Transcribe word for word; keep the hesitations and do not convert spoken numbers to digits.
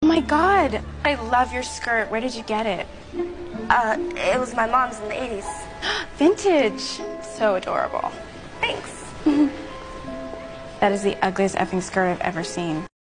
Oh my God, I love your skirt. Where did you get it? Uh, it was my mom's in the eighties. Vintage. So adorable. Thanks. That is the ugliest effing skirt I've ever seen.